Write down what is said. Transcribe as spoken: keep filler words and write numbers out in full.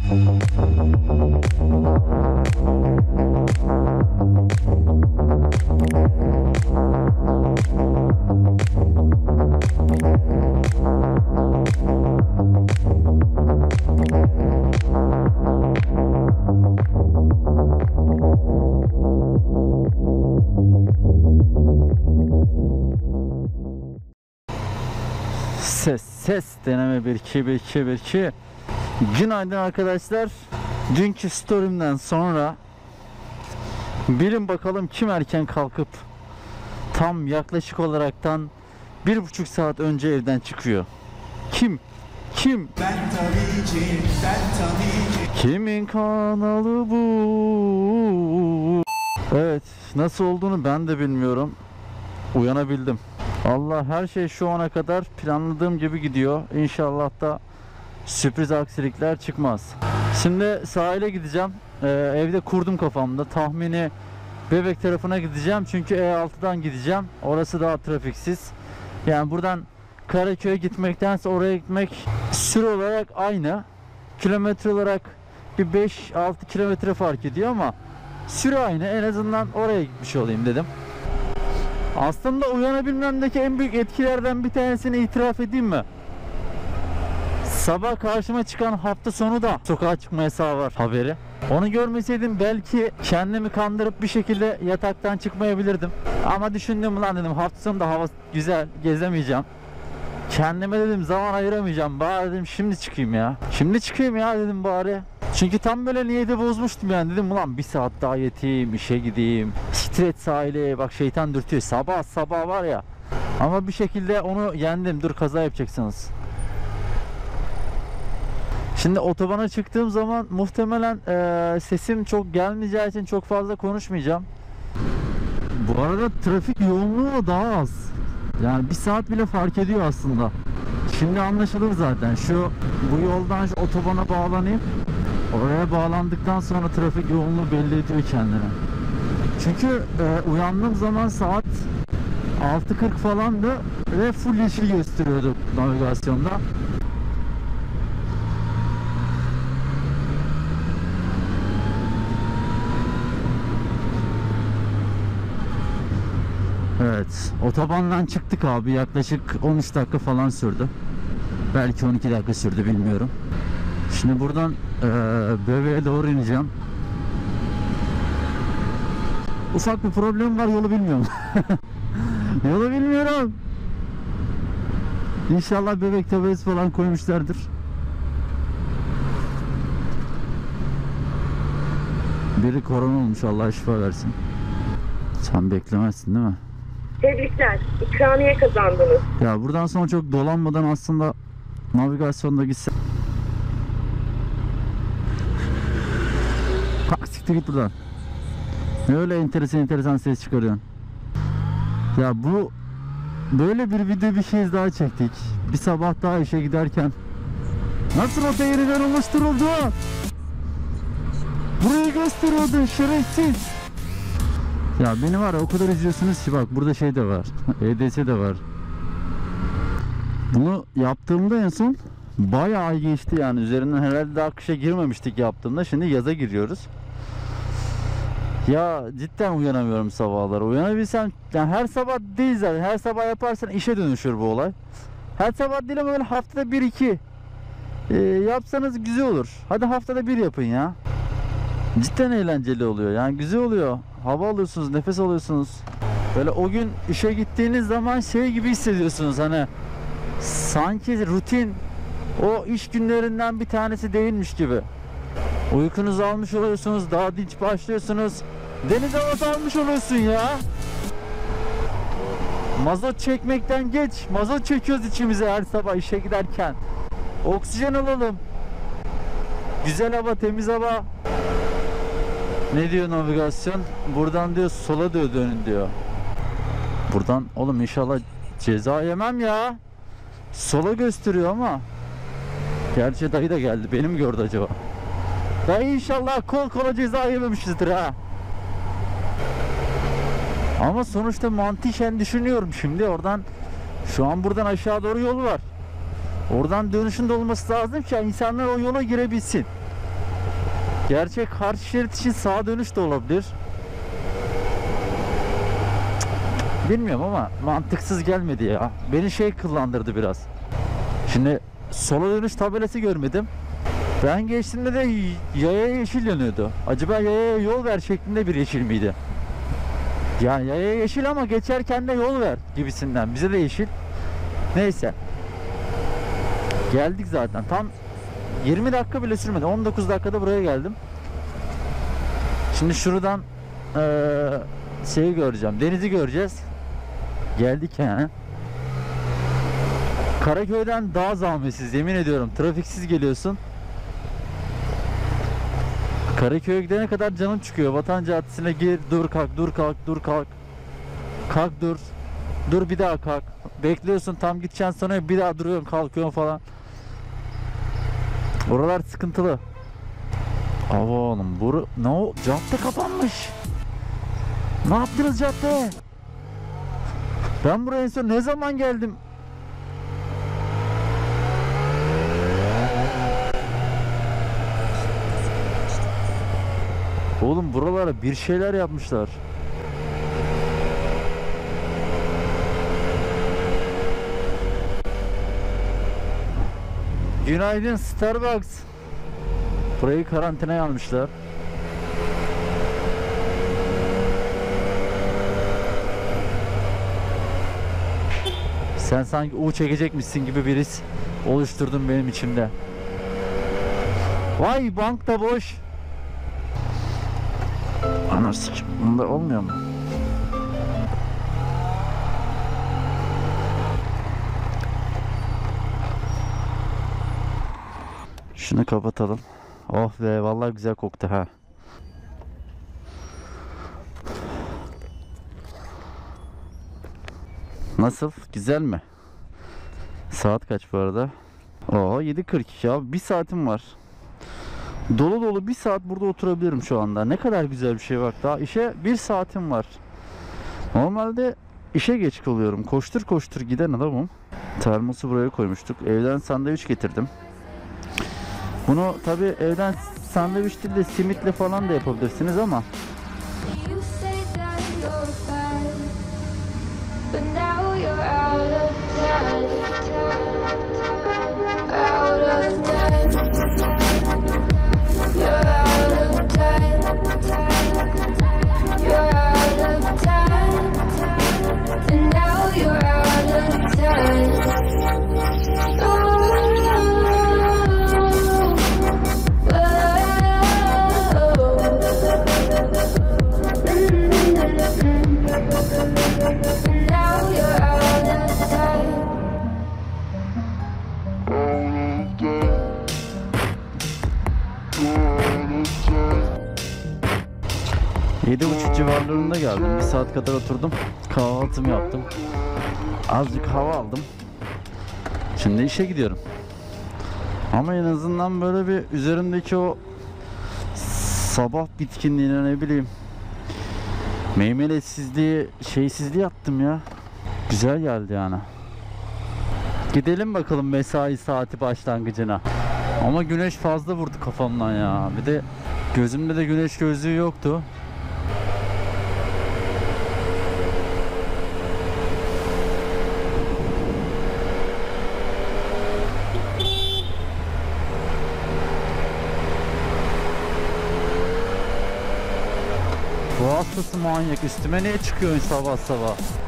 Ses ses deneme bir iki bir iki bir iki. Günaydın arkadaşlar. Dünkü story'imden sonra bilin bakalım kim erken kalkıp tam yaklaşık olaraktan bir buçuk saat önce evden çıkıyor. Kim? Kim? Ben tabii ki, ben tabii ki. Kimin kanalı bu? Evet, nasıl olduğunu ben de bilmiyorum. Uyanabildim. Allah, her şey şu ana kadar planladığım gibi gidiyor. İnşallah da sürpriz aksilikler çıkmaz. Şimdi sahile gideceğim. Ee, evde kurdum kafamda. Tahmini Bebek tarafına gideceğim. Çünkü E altıdan gideceğim. Orası daha trafiksiz. Yani buradan Karaköy'e gitmektense oraya gitmek süre olarak aynı. Kilometre olarak bir beş altı kilometre fark ediyor ama süre aynı. En azından oraya gitmiş olayım dedim. Aslında uyanabilmemdeki en büyük etkilerden bir tanesini itiraf edeyim mi? Sabah karşıma çıkan hafta sonu da sokağa çıkma yasağı var haberi. Onu görmeseydim belki kendimi kandırıp bir şekilde yataktan çıkmayabilirdim. Ama düşündüm, lan dedim, hafta sonu da hava güzel, gezemeyeceğim. Kendime dedim zaman ayıramayacağım. Bari dedim şimdi çıkayım ya. Şimdi çıkayım ya dedim bari. Çünkü tam böyle niyeti bozmuştum yani, dedim ulan bir saat daha yeteyim, işe gideyim. Stret sahile, bak şeytan dürtüyor. Sabah sabah var ya. Ama bir şekilde onu yendim. Dur, kaza yapacaksınız. Şimdi otobana çıktığım zaman muhtemelen e, sesim çok gelmeyeceği için çok fazla konuşmayacağım. Bu arada trafik yoğunluğu daha az. Yani bir saat bile fark ediyor aslında. Şimdi anlaşılır zaten. Şu bu yoldan şu otobana bağlanayım. Oraya bağlandıktan sonra trafik yoğunluğu belli ediyor kendini. Çünkü e, uyandığım zaman saat altı kırk falandı ve full yeşil gösteriyordu navigasyonda. Evet, otobandan çıktık abi, yaklaşık on üç dakika falan sürdü. Belki on iki dakika sürdü, bilmiyorum. Şimdi buradan e, Bebek'e doğru ineceğim. Ufak bir problem var, yolu bilmiyorum. Yolu bilmiyorum. İnşallah Bebek tabelası falan koymuşlardır. Biri korona olmuş, Allah şifa versin. Sen beklemezsin değil mi? Tebrikler, ikramiye kazandınız. Ya buradan sonra çok dolanmadan aslında navigasyonda gitsen. Kalk siktir git buradan. Ne öyle enteresan enteresan ses çıkarıyorsun. Ya bu böyle bir video bir şey daha çektik. Bir sabah daha işe giderken. Nasıl rota yeniden oluşturuldu? Burayı gösteriyordu şerefsiz. Ya beni var ya o kadar izliyorsunuz ki, bak burada şey de var. E D S de var. Bunu yaptığımda en son bayağı ay geçti yani, üzerinden herhalde daha kışa girmemiştik yaptığımda. Şimdi yaza giriyoruz. Ya cidden uyanamıyorum sabahları. Uyanabilsem, yani her sabah değil zaten. Her sabah yaparsan işe dönüşür bu olay. Her sabah değil ama böyle haftada bir iki e, yapsanız güzel olur. Hadi haftada bir yapın ya. Cidden eğlenceli oluyor yani, güzel oluyor. Hava alıyorsunuz, nefes alıyorsunuz. Böyle o gün işe gittiğiniz zaman şey gibi hissediyorsunuz, hani sanki rutin o iş günlerinden bir tanesi değilmiş gibi. Uykunuzu almış oluyorsunuz, daha dinç başlıyorsunuz. Deniz havası almış oluyorsun ya. Mazot çekmekten geç, mazot çekiyoruz içimize her sabah işe giderken. Oksijen alalım. Güzel hava, temiz hava. Ne diyor navigasyon? Buradan diyor sola diyor, dönün diyor. Buradan oğlum inşallah ceza yemem ya. Sola gösteriyor ama. Gerçi dayı da geldi. Beni mi gördü acaba? Dayı inşallah kol kola ceza yememişizdir ha. Ama sonuçta mantıken düşünüyorum şimdi, oradan şu an buradan aşağı doğru yol var. Oradan dönüşün de olması lazım ki insanlar o yola girebilsin. Gerçek karşı şerit için sağa dönüş de olabilir. Bilmiyorum ama mantıksız gelmedi ya. Beni şey kıllandırdı biraz. Şimdi sola dönüş tabelası görmedim. Ben geçtiğimde de yaya yeşil yanıyordu. Acaba yaya yol ver şeklinde bir yeşil miydi? Yani yaya yeşil ama geçerken de yol ver gibisinden. Bize de yeşil. Neyse. Geldik zaten. Tam yirmi dakika bile sürmedi. on dokuz dakikada buraya geldim. Şimdi şuradan ee, şeyi göreceğim. Denizi göreceğiz. Geldik yani. Karaköy'den daha zahmetsiz, yemin ediyorum. Trafiksiz geliyorsun. Karaköy'e gidene kadar canım çıkıyor. Vatan Caddesi'ne gir, dur kalk, dur kalk, dur kalk. Kalk dur. Dur bir daha kalk. Bekliyorsun, tam gideceksin, sonra bir daha duruyorsun, kalkıyorsun falan. Oralar sıkıntılı. Ava oğlum, buru ne o? Cadde kapanmış. Ne yaptınız cadde? Ben buraya en son ne zaman geldim? Oğlum buralara bir şeyler yapmışlar. Günaydın Starbucks. Burayı karantinaya almışlar. Sen sanki U çekecekmişsin gibi bir his oluşturdun benim içimde. Vay, bank da boş. Anasını, bunda olmuyor mu? Şunu kapatalım. Oh be, vallahi güzel koktu ha. Nasıl? Güzel mi? Saat kaç bu arada? Oo, yedi kırk iki ya. Bir saatim var. Dolu dolu bir saat burada oturabilirim şu anda. Ne kadar güzel bir şey bak. Daha işe bir saatim var. Normalde işe geç kalıyorum. Koştur koştur giden adamım. Termosu buraya koymuştuk. Evden sandviç getirdim. Bunu tabi evden sandviç değil de simitle falan da yapabilirsiniz ama yedi buçuk civarlarında geldim. Bir saat kadar oturdum. Kahvaltımı yaptım. Azıcık hava aldım. Şimdi işe gidiyorum. Ama en azından böyle bir üzerimdeki o sabah bitkinliğine, ne bileyim, meymeletsizliği, şeysizliği attım ya. Güzel geldi yani. Gidelim bakalım mesai saati başlangıcına. Ama güneş fazla vurdu kafamdan ya. Bir de gözümde de güneş gözlüğü yoktu. Bu hastası manyak, üstüme niye çıkıyorsun sabah sabah?